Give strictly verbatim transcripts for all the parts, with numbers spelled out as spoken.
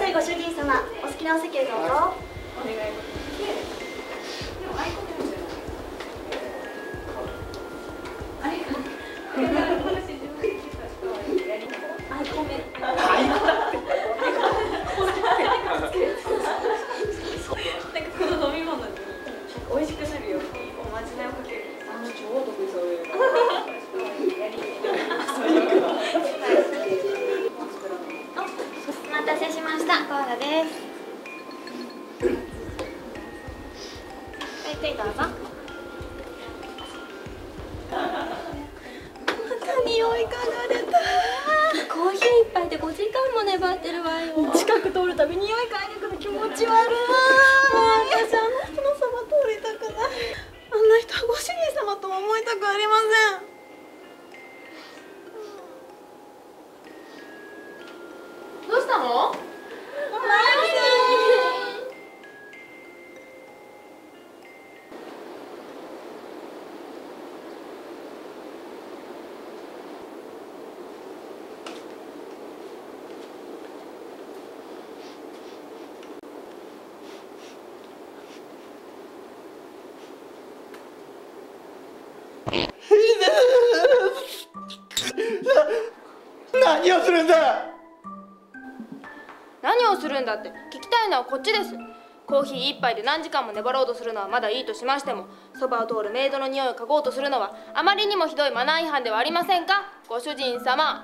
いご主人様、お好きなお席へどうぞ。お願い。美味しくなるようにおまじないをかける。あの超得意そういう。お待たせしました。コーラです。はい、どうぞ。また匂い嗅がれた。コーヒー一杯でごじかんも粘ってるわよ。近く通るたび匂い嗅いでくる気持ち悪い。私あの人のそば通りたくない。あんな人はご主人様とも思いたくありません。どうしたの？ な、何をするんだ。 何をするんだって聞きたいのはこっちです。コーヒー一杯で何時間も粘ろうとするのはまだいいとしましても、そばを通るメイドの匂いを嗅ごうとするのはあまりにもひどいマナー違反ではありませんか、ご主人様。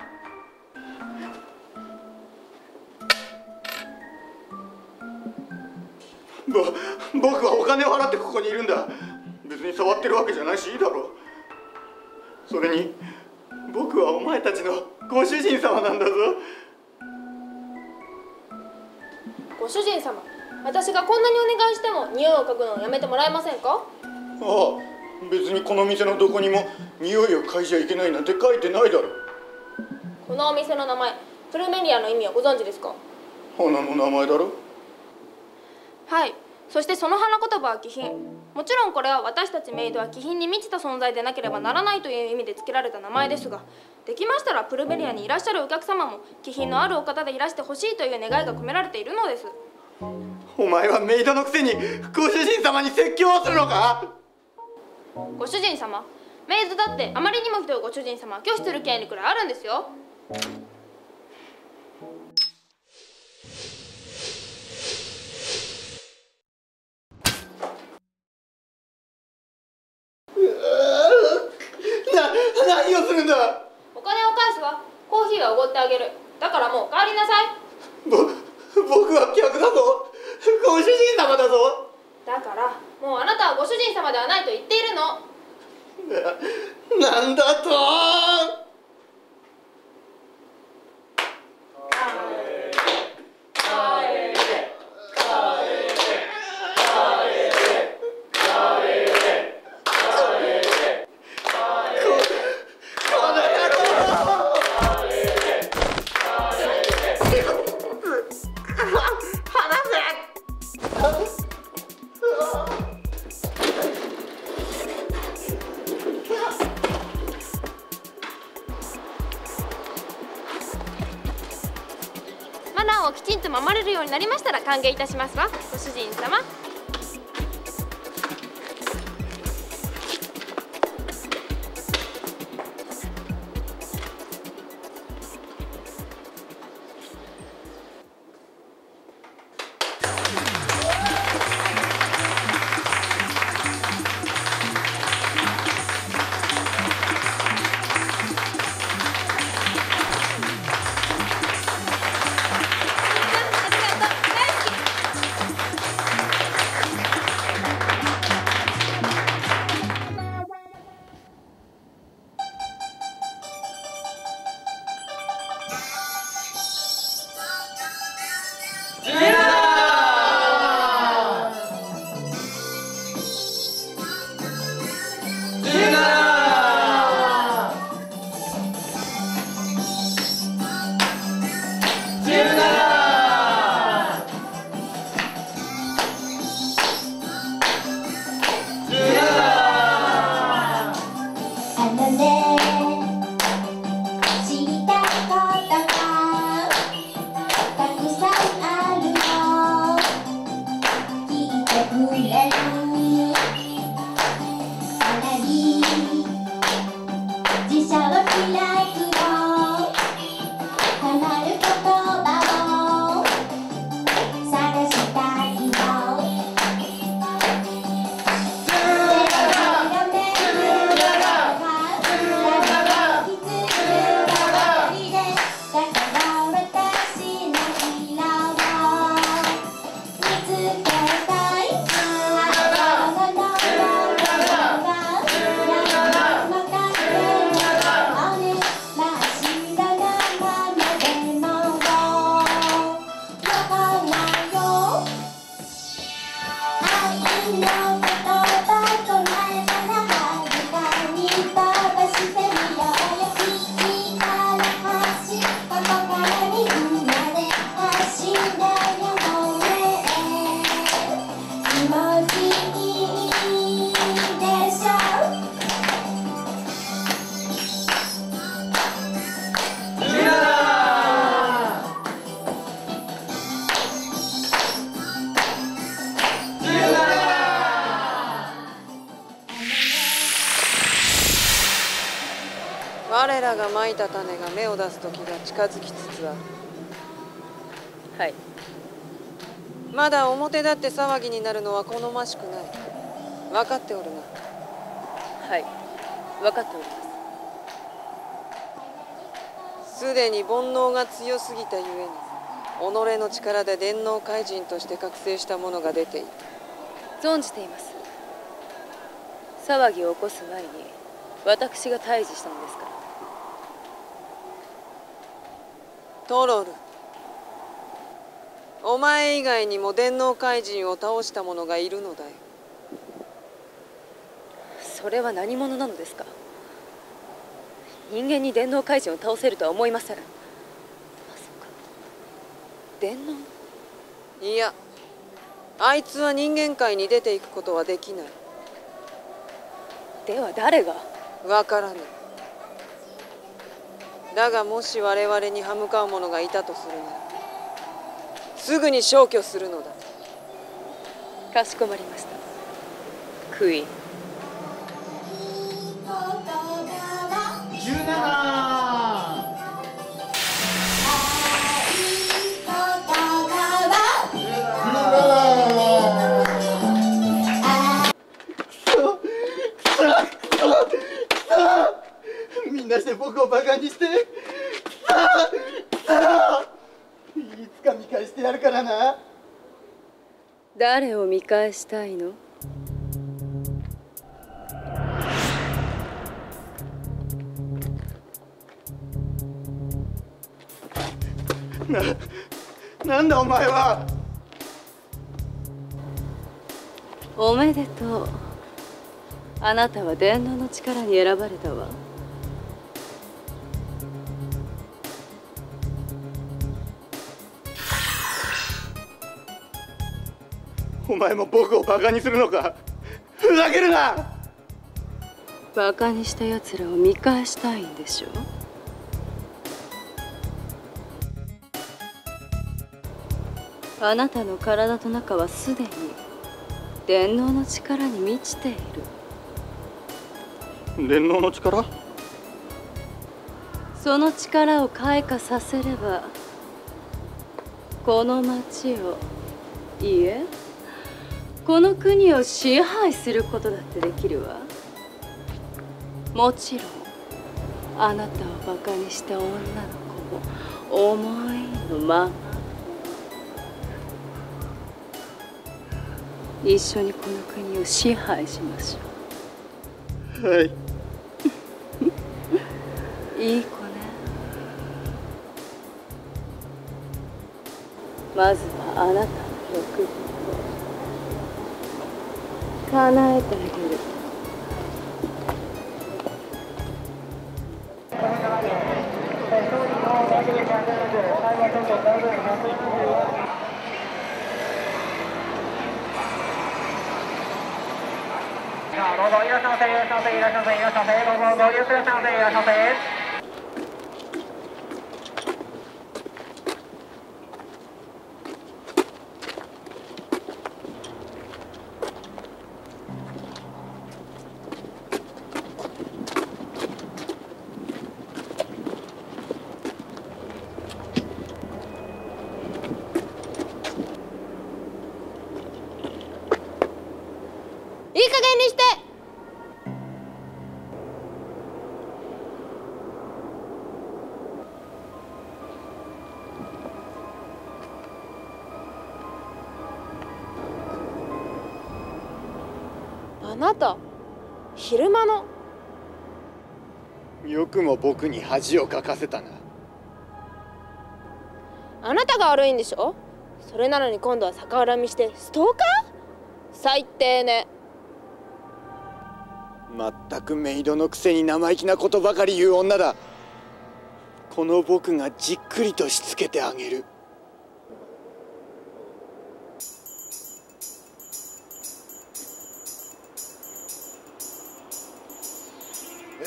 ぼ僕はお金を払ってここにいるんだ。別に触ってるわけじゃないしいいだろう。それに僕はお前たちのご主人様なんだぞ。 ご主人様、私がこんなにお願いしても匂いを嗅ぐのをやめてもらえませんか？ ああ、別にこの店のどこにも匂いを嗅いじゃいけないなんて書いてないだろ。 このお店の名前、プルメリアの意味はご存知ですか？ 花の名前だろ。 はい。そしてその花言葉は気品。もちろんこれは私たちメイドは気品に満ちた存在でなければならないという意味で付けられた名前ですが、できましたらプルベリアにいらっしゃるお客様も気品のあるお方でいらしてほしいという願いが込められているのです。 お前はメイドのくせにご主人様に説教をするのか？ ご主人様、メイドだってあまりにもひどいご主人様は拒否する権利くらいあるんですよ。 何をするんだ。 お金を返すわ。コーヒーはおごってあげる。だからもう帰りなさい。 ぼ僕は客だぞ。ご主人様だぞ。 だからもうあなたはご主人様ではないと言っているの。 な、なんだと。 マナーをきちんと守れるようになりましたら歓迎いたしますわ、ご主人様。 たがまいた種が芽を出す時が近づきつつある。はい。まだ表立って騒ぎになるのは好ましくない。分かっておるな。はい、分かっております。すでに煩悩が強すぎたゆえに、己の力で電脳怪人として覚醒した者が出ている。存じています。騒ぎを起こす前に私が退治したのですから。トロル、お前以外にも電脳怪人を倒した者がいるのだよ。それは何者なのですか？人間に電脳怪人を倒せるとは思いません。まさか電脳？いや、あいつは人間界に出ていくことはできない。では誰が？わからぬ。だがもし我々に歯向かう者がいたとするなら、すぐに消去するのだ。かしこまりました。クイーン。 じゅうなな。みんなして僕をバカにして、いつか見返してやるからな。 誰を見返したいの？ な、なんだお前は。 おめでとう。あなたは電脳の力に選ばれたわ。 お前も僕をバカにするのか。ふざけるな。 バカにした奴らを見返したいんでしょ。あなたの体と中はすでに電脳の力に満ちている。 電脳の力？ その力を開花させれば、この町を、いいえ、この国を支配することだってできるわ。もちろんあなたをバカにした女の子も思いのまま。一緒にこの国を支配しましょう。 はい。 いい子ね。まずはあなたの欲望叶えてあげる。 どうぞいらっしゃいませ、いらっしゃいませ、いらっしゃいませ、いらっしゃいませ、どうぞご利用くださいませ、いらっしゃいませ。 いい加減にして。あなた昼間の。 よくも僕に恥をかかせたな。 あなたが悪いんでしょ。それなのに今度は逆恨みしてストーカー？最低ね。 まったくメイドのくせに生意気なことばかり言う女だ。この僕がじっくりとしつけてあげる。え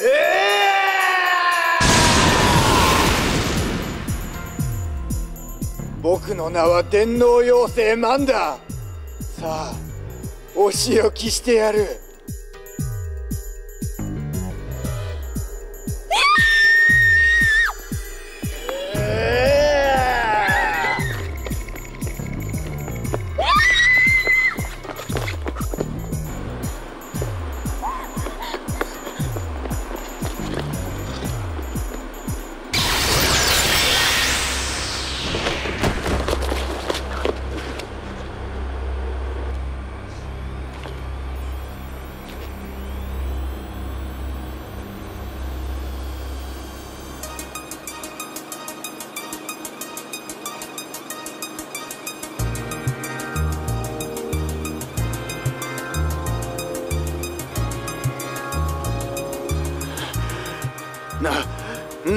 ー、僕の名は電脳妖精マンだ。さあお仕置きしてやる。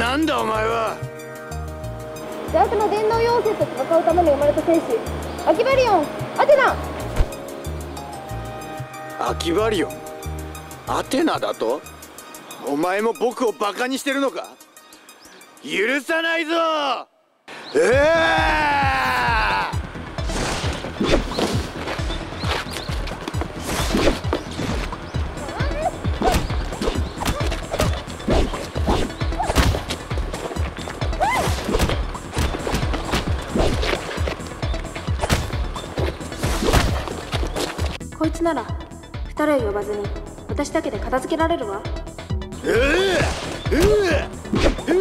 なんだお前は。 邪悪の電脳妖精と戦うために生まれた戦士アキバリオンアテナ。 アキバリオンアテナだと？お前も僕をバカにしてるのか？許さないぞ。ええーこいつなら二人を呼ばずに私だけで片付けられるわ。 うううう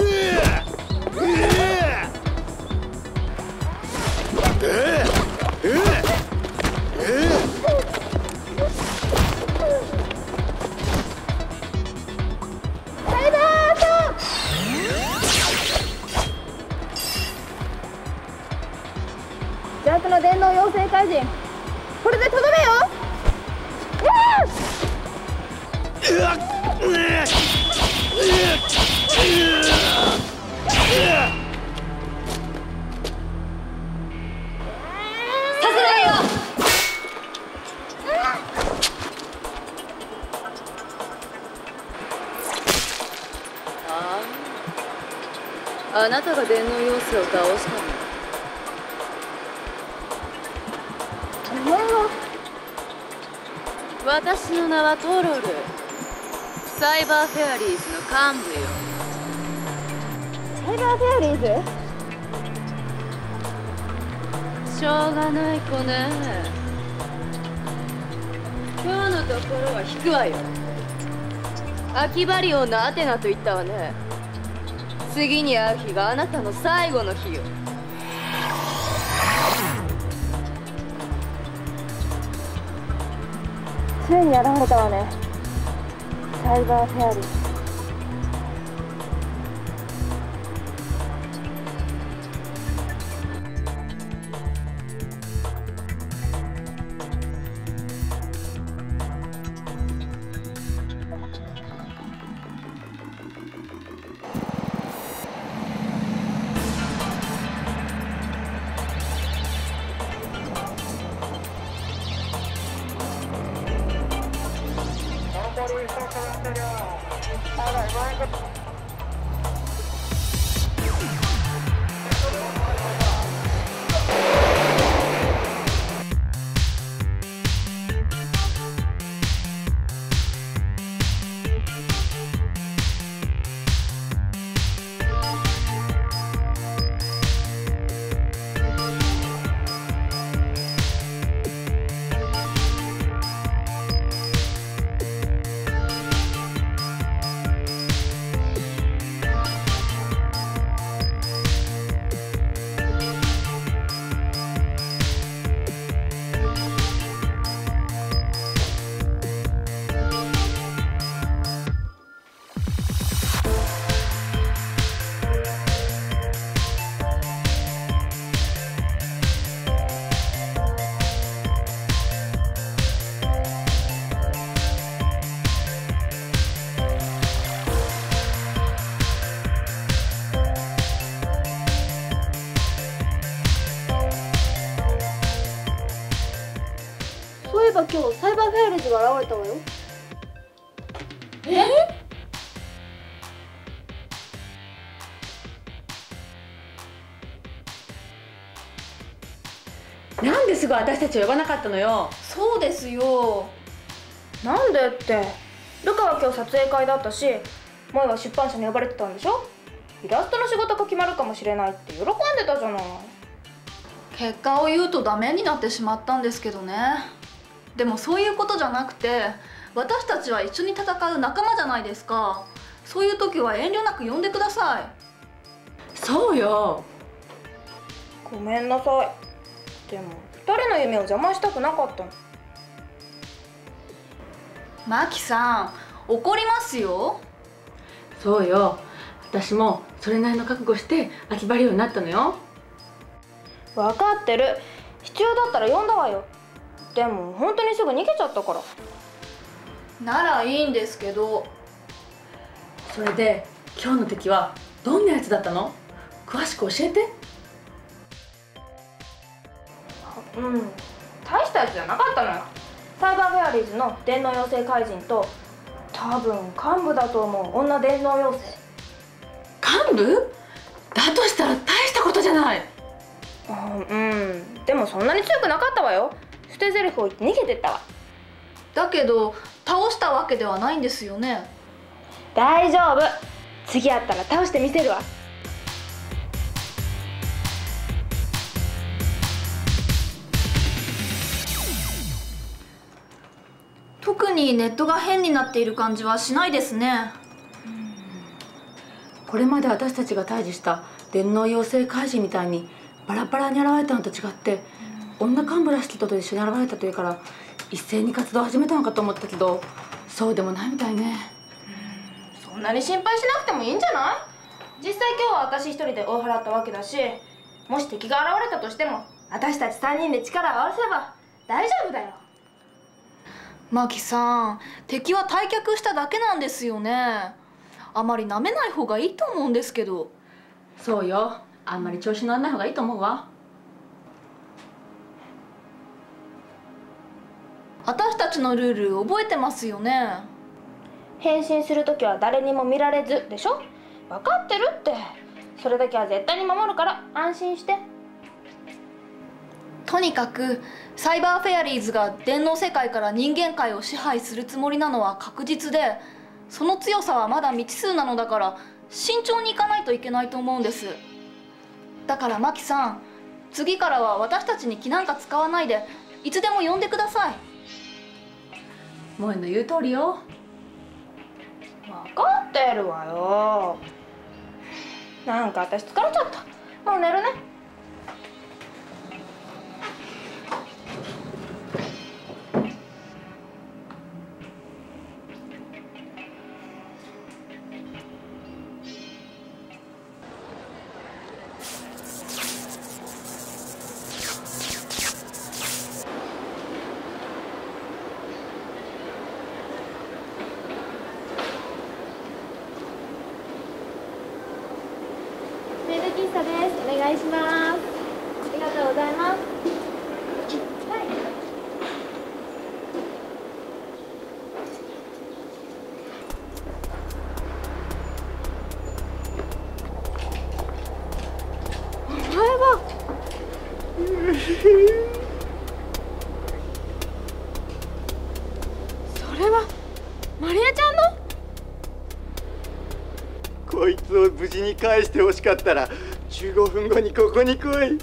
邪悪の電脳妖精怪人、これでとどめよ。 うわっあなたが電脳妖精を倒したの。 お前は？ 私の名はトロル、サイバーフェアリーズの幹部よ。 サイバーフェアリーズ？ しょうがない子ね。今日のところは引くわよ。アキバリオンのアテナと言ったわね。次に会う日があなたの最後の日よ。 ついに現れたわね、サイバーフェアリーズ。そういえば今日サイバーフェアリーズが現れたわよ。 え？なんですぐ私たちを呼ばなかったのよ。 そうですよ。なんでって、ルカは今日撮影会だったし、萌は出版社に呼ばれてたんでしょ。イラストの仕事が決まるかもしれないって喜んでたじゃない。 結果を言うとダメになってしまったんですけどね。でもそういうことじゃなくて、私たちは一緒に戦う仲間じゃないですか。そういう時は遠慮なく呼んでください。 そうよ。 ごめんなさい。でも誰の夢を邪魔したくなかったの。 マキさん、怒りますよ。 そうよ。私もそれなりの覚悟して秋葉リオになったのよ。 分かってる。必要だったら呼んだわよ。でも本当にすぐ逃げちゃったから。 ならいいんですけど。 それで今日の敵はどんなやつだったの？詳しく教えて。 うん、大したやつじゃなかったのよ。サイバーフェアリーズの電脳妖精怪人と、多分幹部だと思う女電脳妖精。 幹部？だとしたら大したことじゃない。 うん、うん、でもそんなに強くなかったわよ。捨て台詞を言って逃げてったわ。 だけど倒したわけではないんですよね。 大丈夫、次やったら倒してみせるわ。 特にネットが変になっている感じはしないですね。 これまで私たちが対峙した電脳妖精怪人みたいにバラバラに現れたのと違って、女幹部らしき人と一緒に現れたというから一斉に活動を始めたのかと思ったけど、そうでもないみたいね。 そんなに心配しなくてもいいんじゃない？実際今日は私一人で追い払ったわけだし、もし敵が現れたとしても私たちさんにんで力を合わせれば大丈夫だよ。 マキさん、敵は退却しただけなんですよね。あまり舐めない方がいいと思うんですけど。 そうよ、あんまり調子乗らない方がいいと思うわ。 私たちのルール覚えてますよね。 変身するときは誰にも見られずでしょ。分かってるって。それだけは絶対に守るから安心して。 とにかくサイバーフェアリーズが電脳世界から人間界を支配するつもりなのは確実で、その強さはまだ未知数なのだから慎重にいかないといけないと思うんです。だからマキさん、次からは私たちに気なんか使わないでいつでも呼んでください。 萌の言う通りよ。 分かってるわよ。なんか私疲れちゃった。もう寝るね。 喫茶です。お願いします。ありがとうございます。はい。お前は。それはマリアちゃんの？ こいつを無事に返してほしかったらじゅうごふんごにここに来い。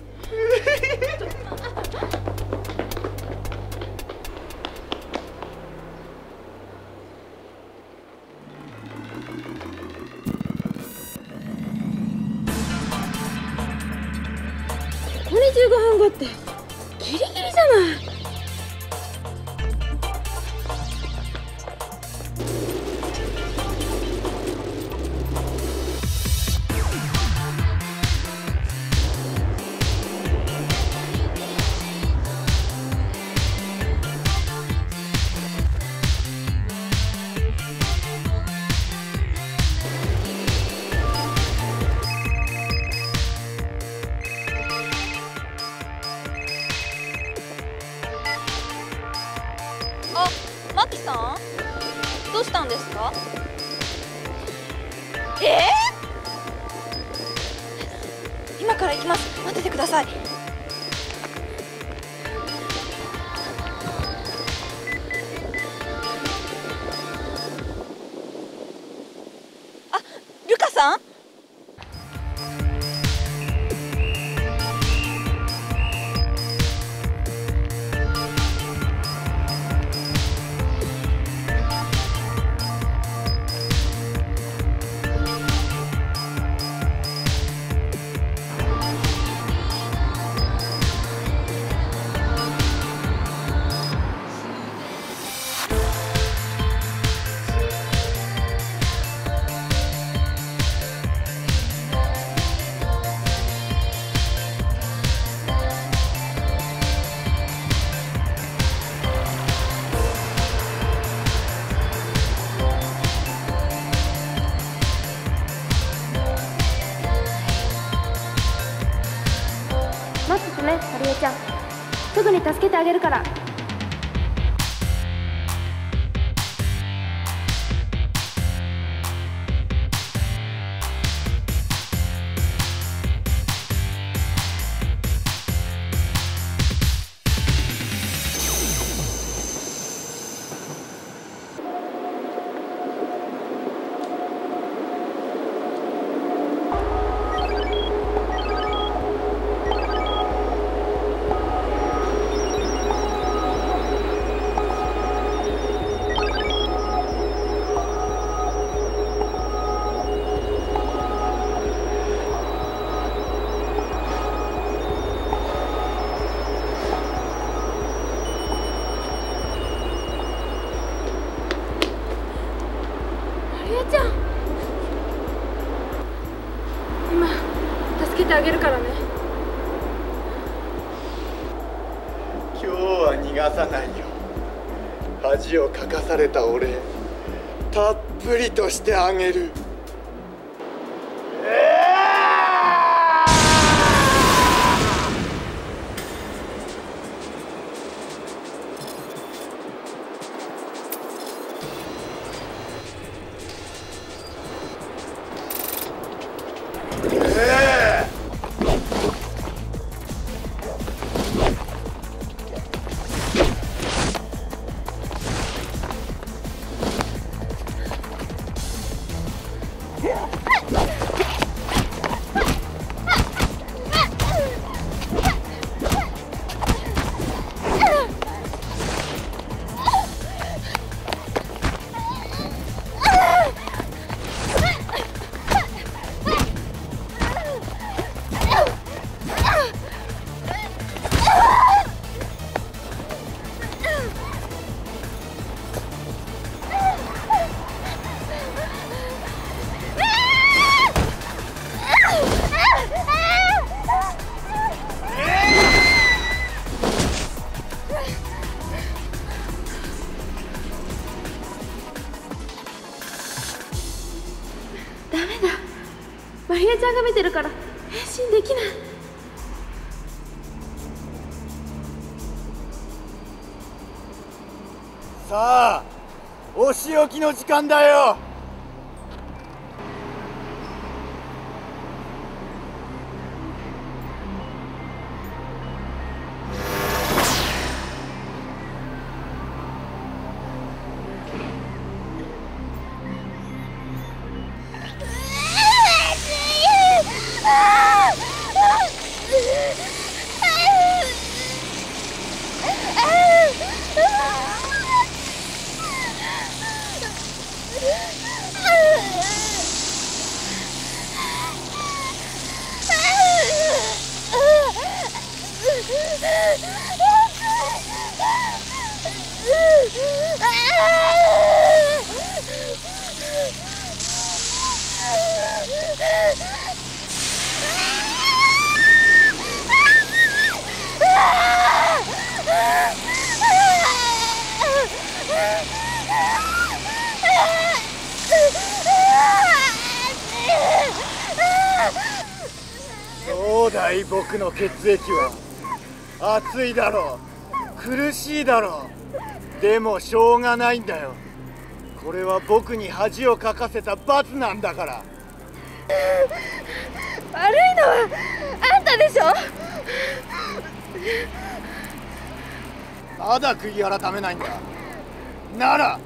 ここにじゅうごふんごってギリギリじゃない。 あ、マキさん、どうしたんですか？えー、今から行きます。待っててください。あ、ルカさん？ えちゃん、すぐに助けてあげるから。あげるからね。 今日は逃がさないよ。恥をかかされた俺、たっぷりとしてあげる。 マリアちゃんが見てるから変身できない。 さあ、お仕置きの時間だよ。どうだい、僕の血液は。熱いだろう、苦しいだろう。でもしょうがないんだよ。これは僕に恥をかかせた罰なんだから。 悪いのはあんたでしょ。 まだ悔い改めないんだ。なら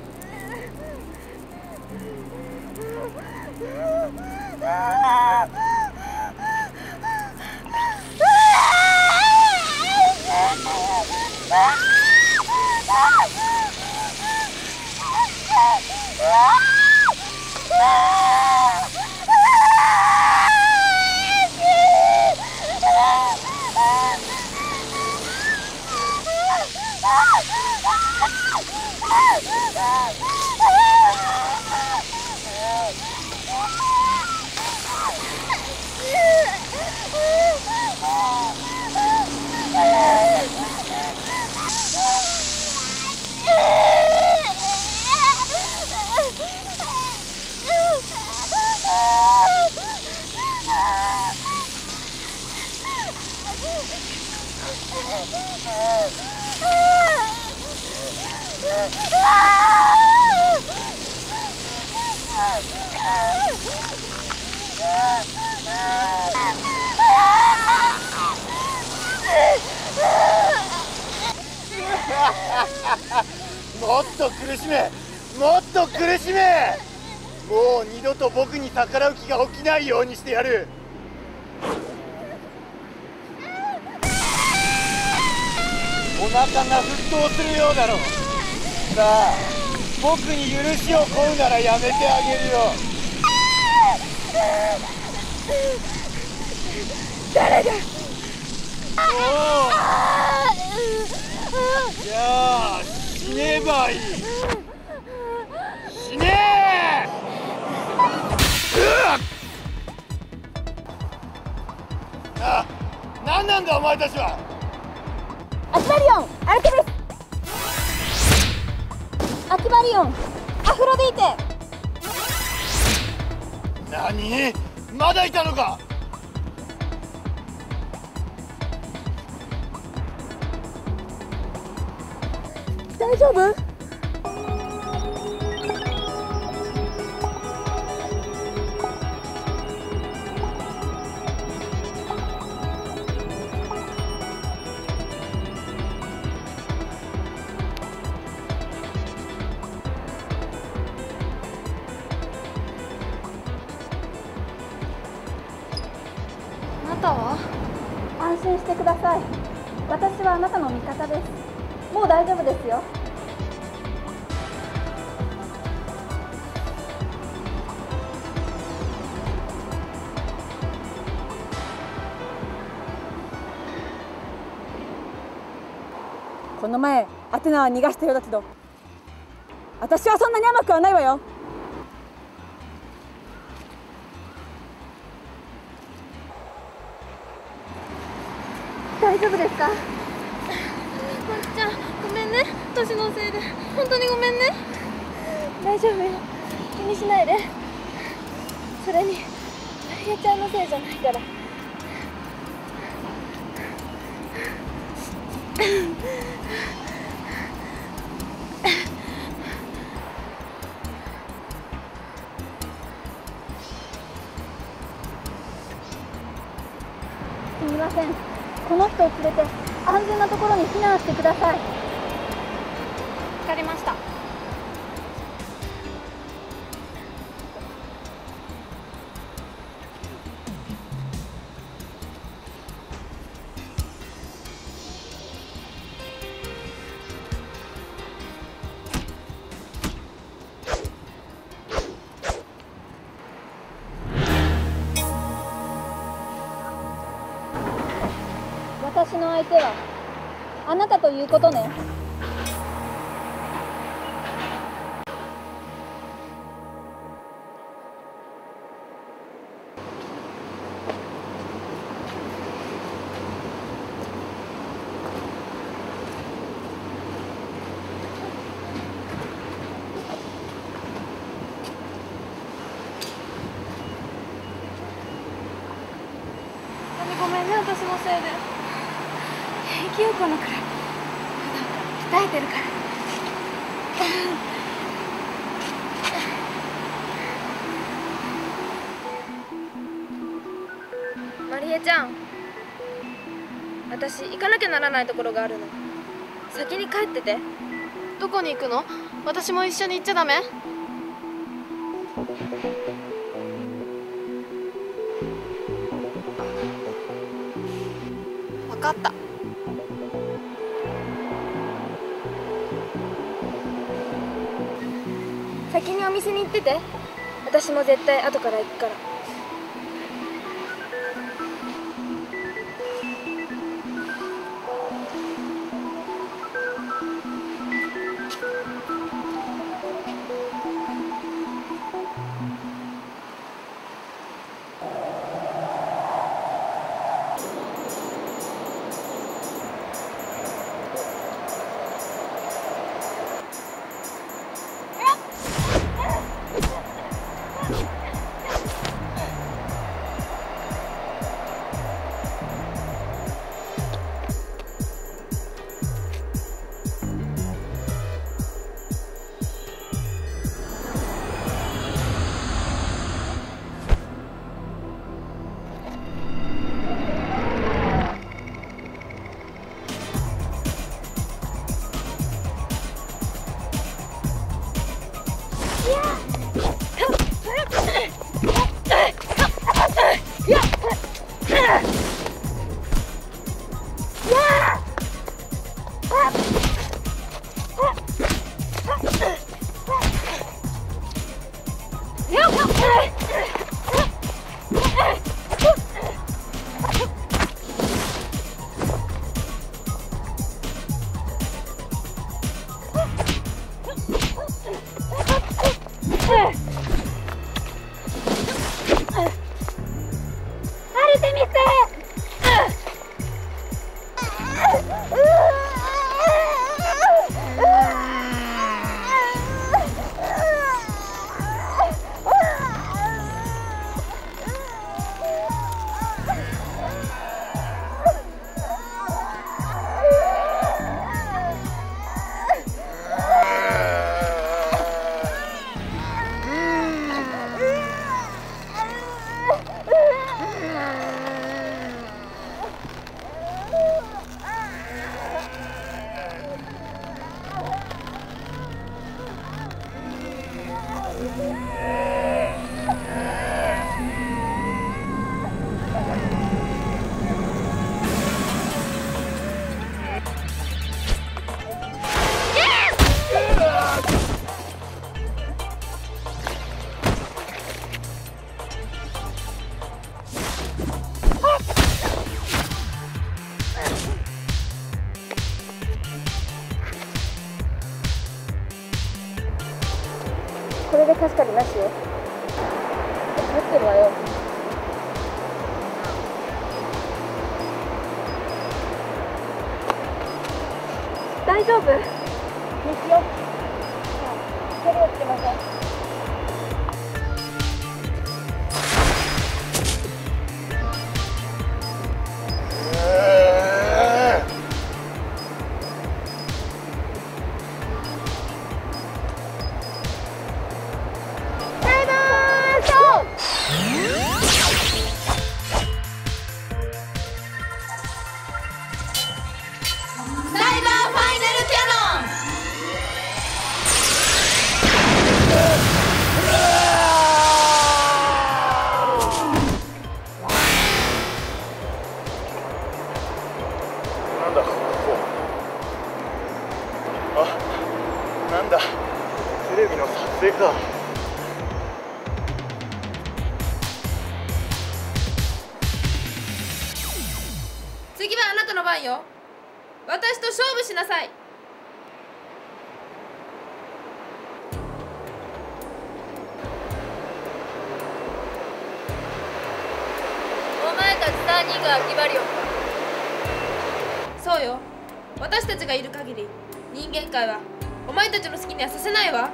もっと苦しめ、もっと苦しめ。もう二度と僕に逆らう気が起きないようにしてやる。お腹が沸騰するようだろう。さあ、僕に許しを請うならやめてあげるよ。 誰だ。 おう、じゃあ死ねばいい。死ねえ。あ、何なんだお前たちは。 アキバリオン、アルテミス。アキバリオン、アフロディーテ。 何？まだいたのか。 大丈夫？ あなたは？ 安心してください。私はあなたの味方です。もう大丈夫ですよ。この前アテナは逃がしたようだけど、私はそんなに甘くはないわよ。大丈夫ですか？ まきちゃん、ごめんね。年のせいで本当にごめんね。 大丈夫よ、気にしないで。それにマリエちゃんのせいじゃないから。すみません、この人を連れて安全なところに避難してください。 わかりました。 私の相手はあなたということね。 ごめんね、私のせいで。 平気よ、このくらい。普段から鍛えてるから。 マリエちゃん、私行かなきゃならないところがあるの。先に帰ってて。どこに行くの？私も一緒に行っちゃダメ？分かった。先にお店に行ってて。私も絶対後から行くから。 これで確かになしよ。待ってるわよ。大丈夫？ですよ。距離をつけましょう。 なんだ、テレビの撮影か。 次はあなたの番よ。私と勝負しなさい。 お前たちさんにんが決まりよ。 そうよ。私たちがいる限り人間界はお前たちの好きにはさせないわ。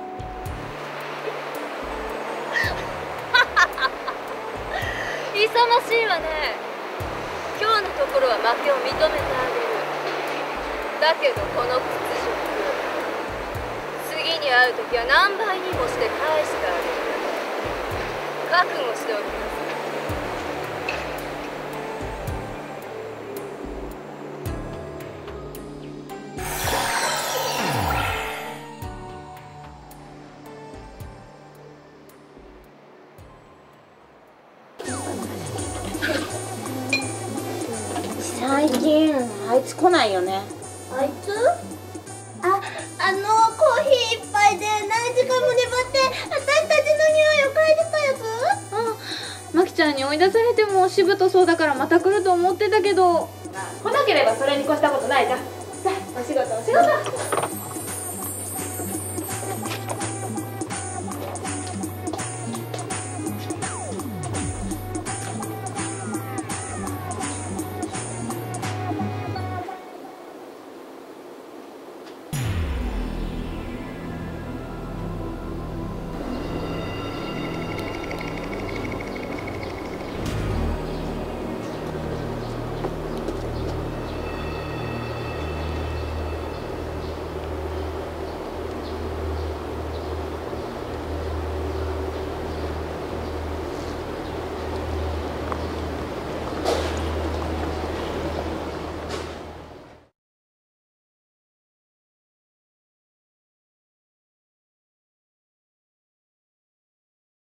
勇ましいわね。今日のところは負けを認めてあげる。だけどこの屈辱、次に会う時は何倍にもして返してあげる。覚悟しておきなさい。 最近あいつ来ないよね。あいつ？あ、あのコーヒー一杯で何時間も粘って私たちの匂いを嗅いでたやつ？ あ、マキちゃんに追い出されてもしぶとそうだからまた来ると思ってたけど。 来なければそれに越したことないじゃん。